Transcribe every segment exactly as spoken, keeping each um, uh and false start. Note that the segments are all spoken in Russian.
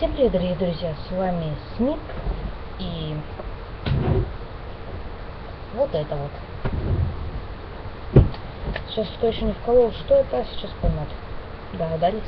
Всем привет, дорогие друзья, с вами Смит, и вот это вот. Сейчас кто еще не вколол, что это, сейчас поймут. Догадались?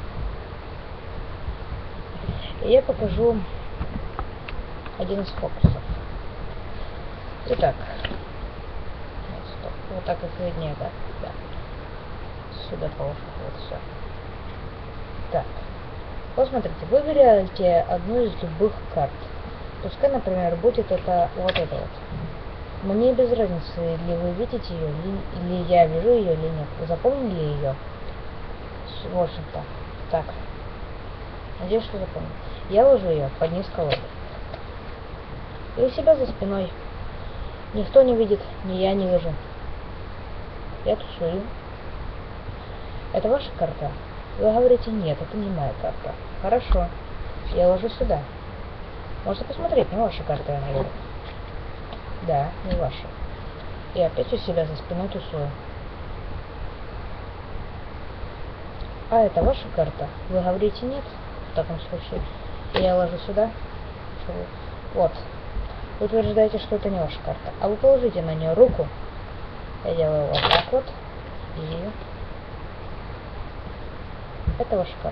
И я покажу один из фокусов. Итак, стоп, вот так как виднее, да? Да. Сюда положу, вот все. Так. Посмотрите, выберите одну из любых карт. Пускай, например, будет это вот это вот. Мне без разницы, ли вы видите ее, ли, или я вижу ее, или нет. Вы запомнили ее? В общем-то. Так. Надеюсь, что запомнил. Я ложу ее под низ колоды. И у себя за спиной. Никто не видит, ни я не вижу. Я тусую. Это ваша карта? Вы говорите, нет, это не моя карта. Хорошо. Я ложу сюда. Можете посмотреть, не ваша карта, я говорю. Да, не ваша. И опять у себя за спиной тусую. А это ваша карта? Вы говорите, нет, в таком случае. Я ложу сюда. Вот. Вы утверждаете, что это не ваша карта. А вы положите на нее руку. Я делаю вот так вот. И... это ваша карта.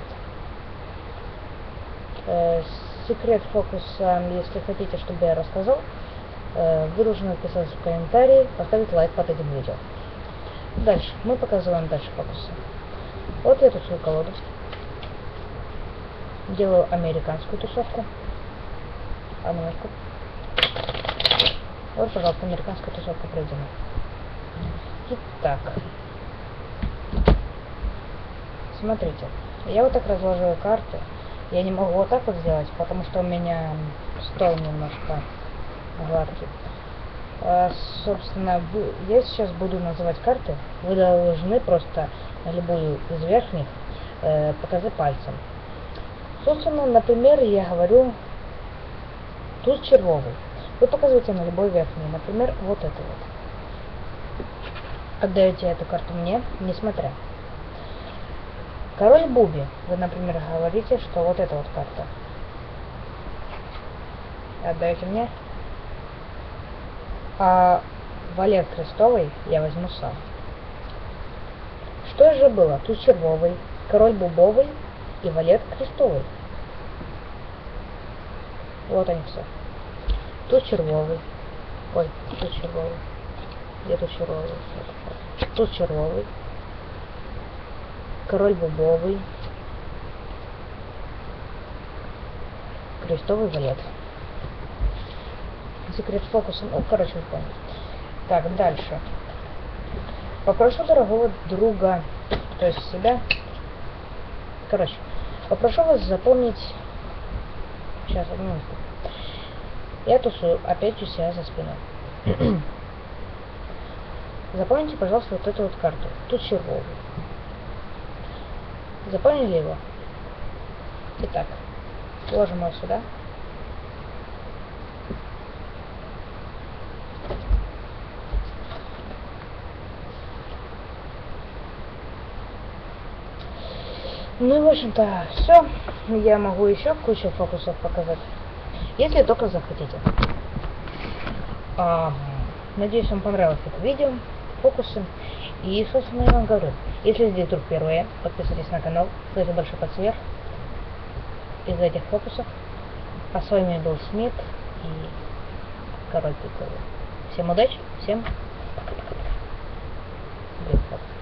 Э, секрет фокуса, если хотите, чтобы я рассказал, э, вы должны написать в комментарии, поставить лайк под этим видео. Дальше. Мы показываем дальше фокусы. Вот эту свою колоду. Делаю американскую тусовку. Одну минутку. Вот, пожалуйста, американская тусовка проведена. Итак. Смотрите, я вот так разложила карты. Я не могу вот так вот сделать, потому что у меня стол немножко гладкий. А, собственно, я сейчас буду называть карты. Вы должны просто на любую из верхних э, показать пальцем. Собственно, например, я говорю туз червовый. Вы показываете на любой верхний. Например, вот это вот. Отдаете эту карту мне, несмотря. Король Буби. Вы, например, говорите, что вот эта вот карта. Отдаете мне. А валет крестовый я возьму сам. Что же было? Туз червовый, король бубовый и валет крестовый. Вот они все. Туз червовый. Ой, туз червовый. Где туз червовый? Туз червовый. Король бубовый, крестовый валет. Секрет фокуса. Ну, короче, вы поняли. Так, дальше. Попрошу дорогого друга, то есть себя. Короче, попрошу вас запомнить. Сейчас, одну минуту. Я тусую опять у себя за спиной. Запомните, пожалуйста, вот эту вот карту. Тут червовый. Запомнили его? Итак, ложим его сюда. Ну и в общем-то все. Я могу еще кучу фокусов показать, если только захотите. А, надеюсь, вам понравилось это видео, фокусы. И, собственно, я вам говорю, если здесь вдруг впервые, подписывайтесь на канал, ставьте большой палец вверх из этих фокусов. А с вами был Смит и Король Пиковый. Всем удачи, всем пока-пока.